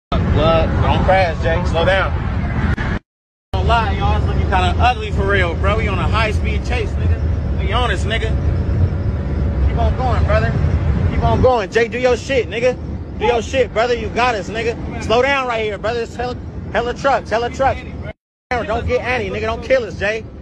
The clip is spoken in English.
Blood, don't crash, Jake. Slow down. Don't lie, y'all. It's looking kind of ugly for real, bro. We on a high-speed chase, nigga. We on this, nigga. Keep on going, brother. Keep on going. Jake, do your shit, nigga. Do your shit, brother. You got us, nigga. Slow down right here, brother. It's hella trucks, hella trucks. Don't get Annie, nigga. Don't kill us, Jay.